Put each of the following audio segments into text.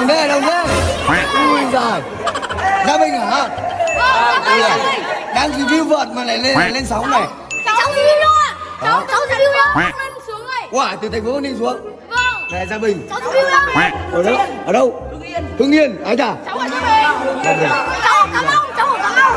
thế, đồng thế. Ui giời. Gia Bình hả? Đang review vợt mà lại lên sóng này. Cháu review đâu ạ? Cháu review đâu? Lên xuống rồi. Wow, từ thành phố Bắc Ninh xuống. Vâng. Này Gia Bình. Cháu review đâu? Ở đâu? Ở đâu? Hưng Yên. Ai chả? Cháu ở Gia Bình. Cháu ở Cà Mau. Cháu ở Cà Mau.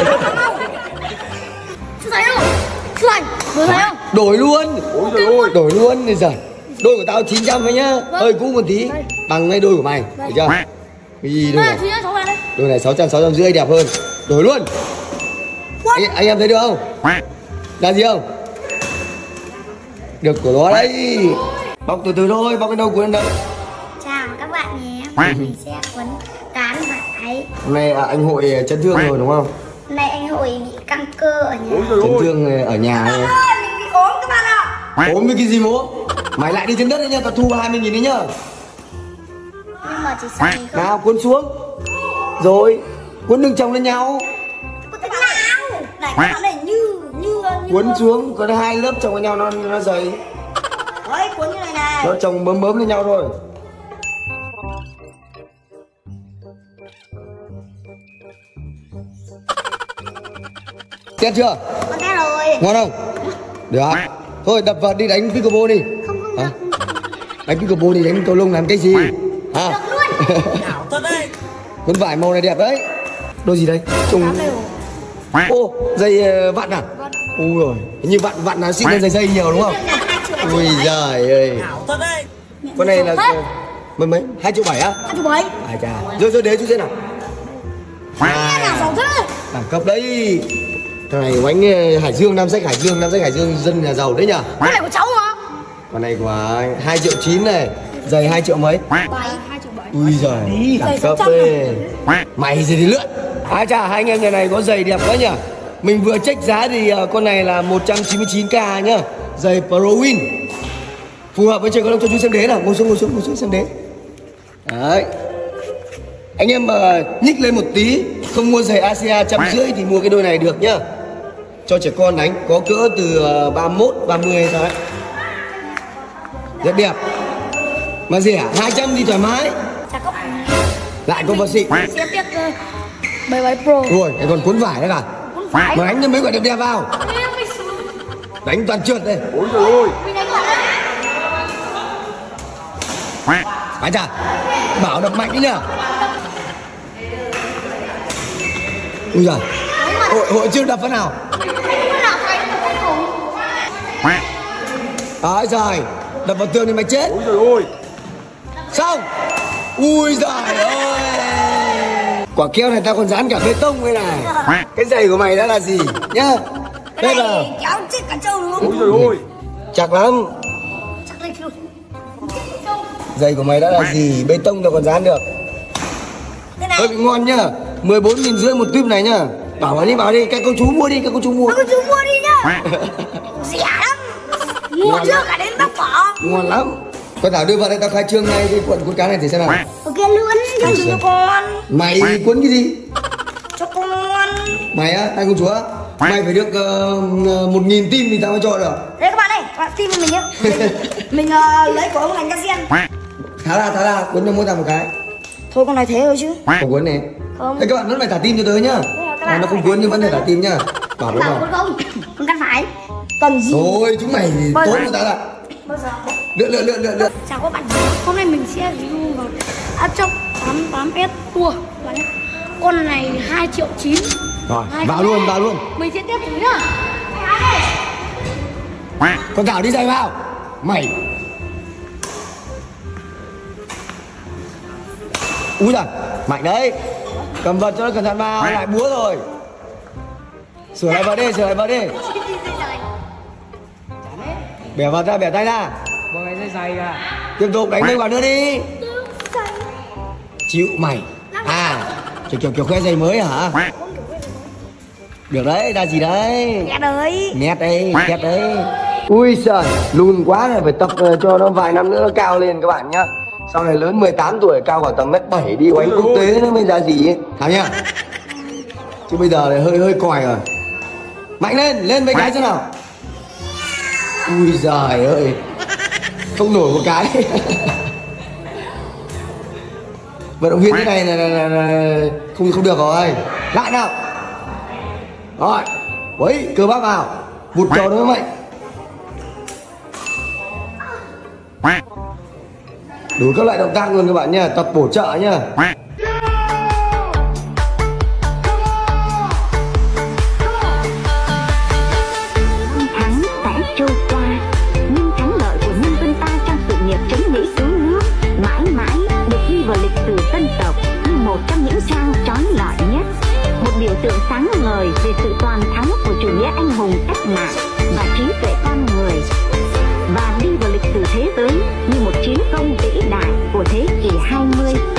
Chú thấy không? Chú thấy không? Đổi luôn. Ôi trời ơi, đổi luôn này giời. Đôi của tao 900 thôi nhá. Hơi cũ một tí. Bằng ngay đôi của mày. Được chưa? Cái gì đôi này? Đôi này 600, 650 đẹp hơn. Đổi luôn. Anh em thấy được không? Là gì không? Được của nó đấy. Bóc từ từ thôi, bóc cái đầu cuốn đâu. Chào các bạn nhé. Mình sẽ quấn cán và ấy. Hôm nay anh Hội chấn thương rồi đúng không? Hôm nay anh Hội bị căng cơ ở nhà. Chấn thương ở nhà này. Mình bị ốm các bạn ạ. Ốm với cái gì ốm? Mày lại đi trên đất đấy nha, tao thu 20.000 đấy nhá. Nhưng mà chỉ sợ mình không. Nào cuốn xuống. Rồi, cuốn đừng chồng lên nhau. Cuốn thế nào? Này các bạn này như Cuốn xuống, có 2 lớp chồng với nhau nó dày. Đấy, cuốn như này này. Nó chồng bấm lên nhau thôi. Tét chưa? Con tét rồi. Ngon không? Được. Thôi đập vợt đi đánh pickleball đi. Không hả? Đánh pickleball đi, đánh cầu lông làm cái gì? Hả? Được luôn. Thật đấy. Cuốn vải màu này đẹp đấy. Đôi gì đây? Trùng. Ô, dây vặn à? Ui rồi. Như vặn là xịn hơn dây nhiều đúng không? Ui giời ơi. Thật đấy. Con này là mấy 2,7 triệu á? 2,7 triệu. À chà. Rồi đế chú xem nào. Giàu thế. Đẳng cấp đấy. Thằng này bánh Hải Dương, Nam sách Hải Dương dân nhà giàu đấy nhở? Con này của cháu mà. Con này của 2,9 triệu này, giày 2 triệu mấy? 2,7 triệu. Ui giời, đẳng cấp đấy. Mày gì thì lượn. À chà, hai anh em nhà này có giày đẹp quá nhỉ. Mình vừa check giá thì con này là 199k nhá. Giày Pro Win. Phù hợp với chơi cầu lông, cho chú xem đế nào. Ngồi xuống xem đế. Đấy. Anh em mà nhích lên một tí, không mua giày Asia 150 thì mua cái đôi này được nhá. Cho trẻ con đánh, có cỡ từ 31, 30 hay sao đấy. Rất đẹp. Mà rẻ, 200 thì thoải mái. Chào các bạn. Lại có vật xịn. Xem tiếp 77 Pro. Rồi, còn cuốn vải nữa cả. Cuốn vải. Mà đánh cho mấy quả đẹp đẹp vào. Đánh toàn trượt đây. Ôi trời ơi. Mình đánh quả đấy. Phải chà, bảo đập mạnh đi nhá. Ui giời, hội chưa đập phát nào. Đấy rồi, đập vào tường thì mày chết. Ôi trời ơi. Xong. Ui giời ơi. Quả keo này tao còn dán cả bê tông đây này. Cái giày của mày đã là gì nhá. Đây là Kéo chết cả trâu đúng Ôi không? trời ơi. chắc lắm. Chắc đây chưa. Giày của mày đã là gì, bê tông tao còn dán được. Cái này. Hơi bị ngon nhá. 14.500 một tuyếp này nhá. Bảo đi, các cô chú mua đi, các cô chú mua. Các chú mua đi nhá. Rẻ lắm. Mua chưa cả đến bóc vỏ. Ngon lắm. Con Thảo đưa vào đây tao khai trương ngay cái cuộn cá này thì xem nào. Ok luôn, cho con. Mày cuốn cái gì? Cho con. Mày á, hai công chúa. Mày phải được 1.000 tim thì tao mới cho được. Đây các bạn ơi, các bạn tin với mình nhá. Mình lấy của ông ngành Gazian. Thả ra, cuốn cho mỗi thằng một cái. Thôi con nói thế thôi chứ. Không cuốn này. Không. Thế các bạn vẫn phải thả tim cho tớ nhá. Nó không cuốn nhưng vẫn phải thả tim nhá. Bảo đúng Bảo không? con không, con cắt phải. Cần gì? Thôi chúng mày thì Bao tốt giờ? của tao là. Bao giờ? Lượn. Chào các bạn. Hôm nay mình sẽ review vào Atomic 88S Tour. Con này 2,9 triệu. Rồi, vào luôn. Mình sẽ tiếp thử nhá. Con Thảo đi giày vào. Mày. Úi giời, mạnh đấy. Cầm vật cho nó cẩn thận vào, lại búa rồi. Sửa lại vào đi. Bẻ vật ra, bẻ tay ra. Mọi người dây dày à. Tiếp tục đánh mấy quả nữa đi. Chịu mày. À, kiểu khoe giày mới hả? Được đấy, ra gì đấy? Nét đấy. Ui giời, lùn quá này, phải tập cho nó vài năm nữa nó cao lên các bạn nhá. Sau này lớn 18 tuổi cao khoảng tầm 1m7 đi đánh quốc tế nó mới ra gì ấy. Thảo nhá. Chứ bây giờ này hơi còi rồi. Mạnh lên mấy cái xem nào. Ui giời ơi. Không nổi một cái. Vận động viên thế này là không được rồi. Lại nào. Rồi. Quấy cơ bắp vào. Vụt trò nó mạnh. Đủ các loại động tác luôn các bạn nha, tập bổ trợ nha. Tháng sẽ trôi qua, nhưng thắng lợi của nhân dân ta trong sự nghiệp chống Mỹ cứu nước mãi mãi được ghi vào lịch sử dân tộc như một trong những trang chói lọi nhất, một biểu tượng sáng ngời về sự toàn thắng của chủ nghĩa anh hùng cách mạng và trí tuệ con người, và đi vào lịch sử thế giới như một chiến công vĩ đại của thế kỷ 20.